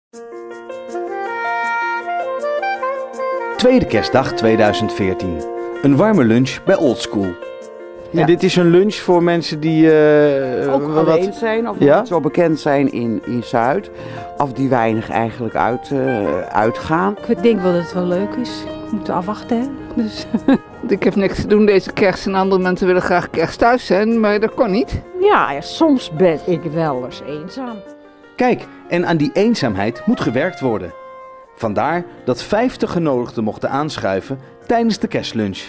Tweede kerstdag 2014. Een warme lunch bij Oldschool. Ja. En dit is een lunch voor mensen die ook alleen zijn of niet zo bekend zijn in Zuid. Of die weinig eigenlijk uitgaan. Ik denk wel dat het wel leuk is. We moeten afwachten, hè? Dus. Ik heb niks te doen deze kerst en andere mensen willen graag kerst thuis zijn, maar dat kon niet. Ja, soms ben ik wel eens eenzaam. Kijk, en aan die eenzaamheid moet gewerkt worden. Vandaar dat 50 genodigden mochten aanschuiven tijdens de kerstlunch.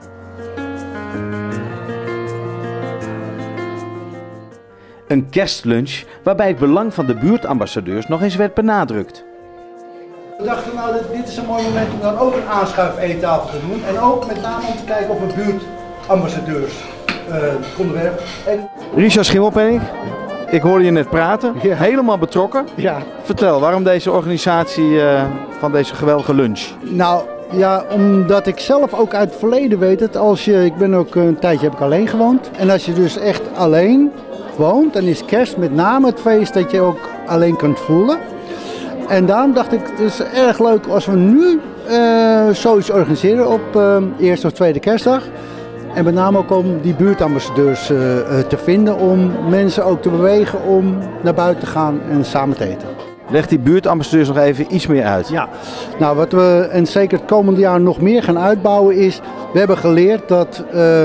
Een kerstlunch waarbij het belang van de buurtambassadeurs nog eens werd benadrukt. We dachten nou, dit is een mooi moment om dan ook een aanschuif-eettafel te doen. En ook met name om te kijken of we buurtambassadeurs konden werven. Richard Schimmelpenninck, ik hoorde je net praten, helemaal betrokken. Ja. Vertel, waarom deze organisatie van deze geweldige lunch? Nou ja, omdat ik zelf ook uit het verleden weet dat ik ben ook een tijdje heb ik alleen gewoond. En als je dus echt alleen woont, dan is kerst met name het feest dat je ook alleen kunt voelen. En daarom dacht ik, het is erg leuk als we nu zoiets organiseren op eerste of tweede kerstdag. En met name ook om die buurtambassadeurs te vinden, om mensen ook te bewegen om naar buiten te gaan en samen te eten. Leg die buurtambassadeurs nog even iets meer uit. Ja, nou wat we en zeker het komende jaar nog meer gaan uitbouwen is, we hebben geleerd dat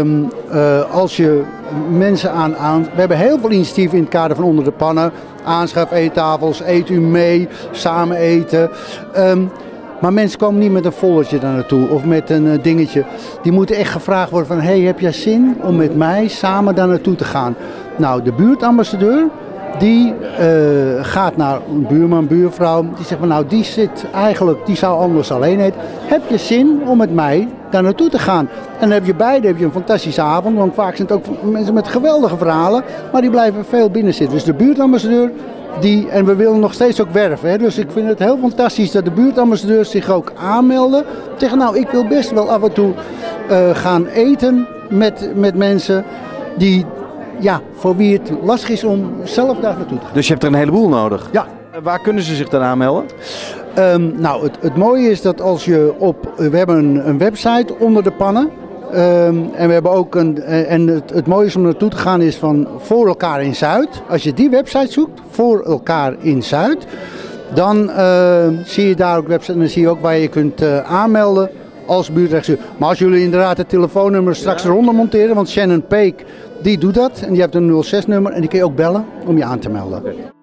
als je mensen we hebben heel veel initiatieven in het kader van Onder de Pannen, aanschaf eettafels, eet u mee, samen eten. Maar mensen komen niet met een foldertje daar naartoe of met een dingetje. Die moeten echt gevraagd worden van, hey, heb jij zin om met mij samen daar naartoe te gaan? Nou, de buurtambassadeur, die gaat naar een buurman, buurvrouw. Die zegt van, nou, die zou anders alleen eten. Heb je zin om met mij daar naartoe te gaan? En dan heb je een fantastische avond. Want vaak zijn het ook mensen met geweldige verhalen. Maar die blijven veel binnen zitten. Dus de buurtambassadeur, en we willen nog steeds ook werven. Hè? Dus ik vind het heel fantastisch dat de buurtambassadeurs zich ook aanmelden. Zeggen, nou, ik wil best wel af en toe gaan eten met mensen die... Ja, voor wie het lastig is om zelf daar naartoe te gaan. Dus je hebt er een heleboel nodig? Ja. Waar kunnen ze zich dan aanmelden? Nou, het mooie is dat we hebben een website Onder de Pannen. En we hebben ook het mooie is om naartoe te gaan is van Voor Elkaar in Zuid. Als je die website zoekt, Voor Elkaar in Zuid, dan zie je daar ook website en dan zie je ook waar je kunt aanmelden als buurtrechtseur. Maar als jullie inderdaad het telefoonnummer straks eronder monteren, want Shannon Peek, die doet dat en die heeft een 06-nummer en die kun je ook bellen om je aan te melden.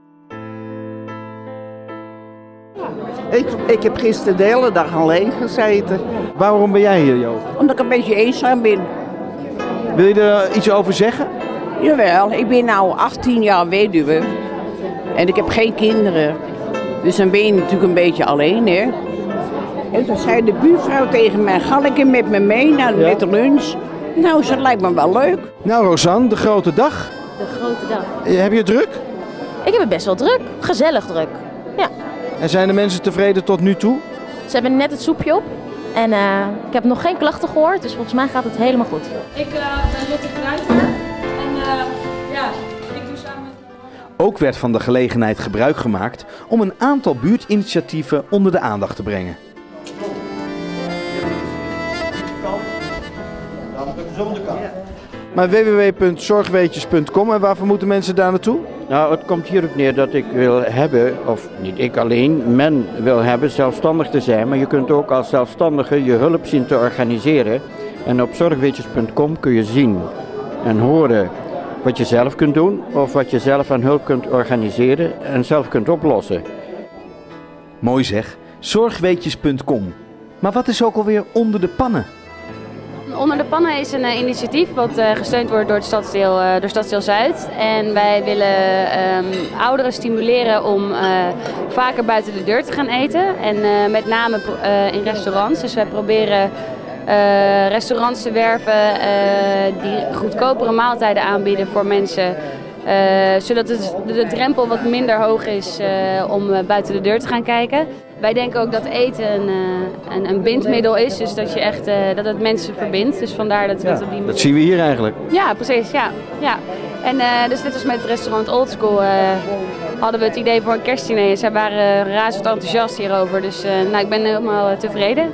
Ik heb gisteren de hele dag alleen gezeten. Waarom ben jij hier, Jo? Omdat ik een beetje eenzaam ben. Wil je er iets over zeggen? Jawel, ik ben nu 18 jaar weduwe. En ik heb geen kinderen. Dus dan ben je natuurlijk een beetje alleen, hè. En toen zei de buurvrouw tegen mij, ga lekker met me mee met de lunch. Nou, dat lijkt me wel leuk. Nou, Rosanne, de grote dag. De grote dag. Heb je het druk? Ik heb het best wel druk. Gezellig druk. Ja. En zijn de mensen tevreden tot nu toe? Ze hebben net het soepje op. En ik heb nog geen klachten gehoord. Dus volgens mij gaat het helemaal goed. Ik ben Lotte Kruijter. En ik doe samen met... Ook werd van de gelegenheid gebruik gemaakt om een aantal buurtinitiatieven onder de aandacht te brengen. Maar www.zorgweetjes.com, en waarvoor moeten mensen daar naartoe? Nou, het komt hierop neer dat ik wil hebben, of niet ik alleen, men wil hebben zelfstandig te zijn. Maar je kunt ook als zelfstandige je hulp zien te organiseren. En op zorgweetjes.com kun je zien en horen wat je zelf kunt doen. Of wat je zelf aan hulp kunt organiseren en zelf kunt oplossen. Mooi zeg, zorgweetjes.com. Maar wat is ook alweer Onder de Pannen? Onder de Pannen is een initiatief wat gesteund wordt door Stadsdeel Zuid. En wij willen ouderen stimuleren om vaker buiten de deur te gaan eten. En met name in restaurants. Dus wij proberen restaurants te werven die goedkopere maaltijden aanbieden voor mensen. Zodat de drempel wat minder hoog is om buiten de deur te gaan kijken. Wij denken ook dat eten een bindmiddel is, dus dat je echt dat het mensen verbindt. Dus vandaar dat we het op die manier... Dat zien we hier eigenlijk. Ja, precies. Ja. En dus dit was met het restaurant Oldschool. hadden we het idee voor een kerstdiner. En zij waren razend enthousiast hierover. Dus nou, ik ben helemaal tevreden.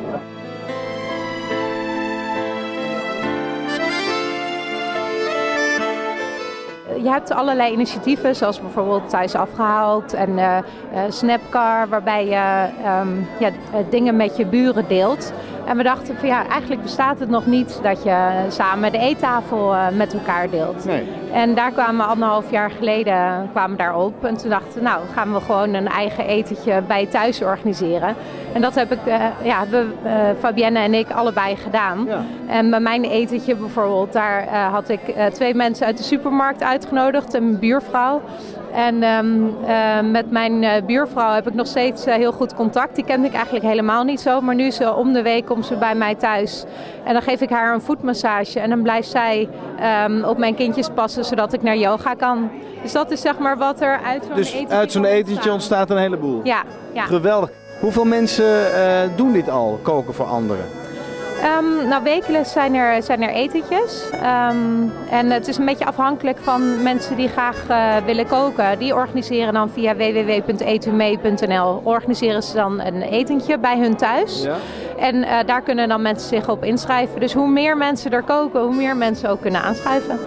Je hebt allerlei initiatieven, zoals bijvoorbeeld Thuis Afgehaald en Snapcar, waarbij je dingen met je buren deelt. En we dachten van ja, eigenlijk bestaat het nog niet dat je samen de eettafel met elkaar deelt. Nee. En daar kwamen we 1,5 jaar geleden daarop. En toen dachten we, nou gaan we gewoon een eigen etentje bij je thuis organiseren. En dat heb ik, hebben Fabienne en ik allebei gedaan. Ja. En bij mijn etentje bijvoorbeeld, daar had ik 2 mensen uit de supermarkt uitgenodigd en mijn buurvrouw. En met mijn buurvrouw heb ik nog steeds heel goed contact. Die kende ik eigenlijk helemaal niet zo. Maar nu om de week komt ze bij mij thuis. En dan geef ik haar een voetmassage. En dan blijft zij op mijn kindjes passen, zodat ik naar yoga kan. Dus dat is zeg maar wat er uit zo'n etentje ontstaat. Uit zo'n etentje ontstaat een heleboel? Ja. Geweldig. Hoeveel mensen doen dit al, koken voor anderen? Nou, wekelijks zijn er etentjes. En het is een beetje afhankelijk van mensen die graag willen koken. Die organiseren dan via www.eetumee.nl organiseren ze dan een etentje bij hun thuis. Ja. En daar kunnen dan mensen zich op inschrijven. Dus hoe meer mensen er koken, hoe meer mensen ook kunnen aanschuiven.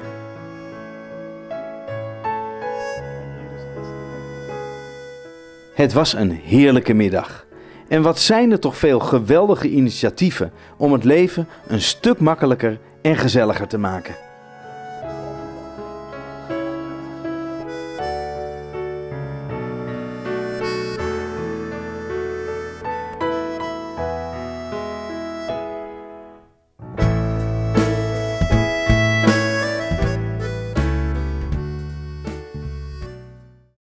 Het was een heerlijke middag. En wat zijn er toch veel geweldige initiatieven om het leven een stuk makkelijker en gezelliger te maken.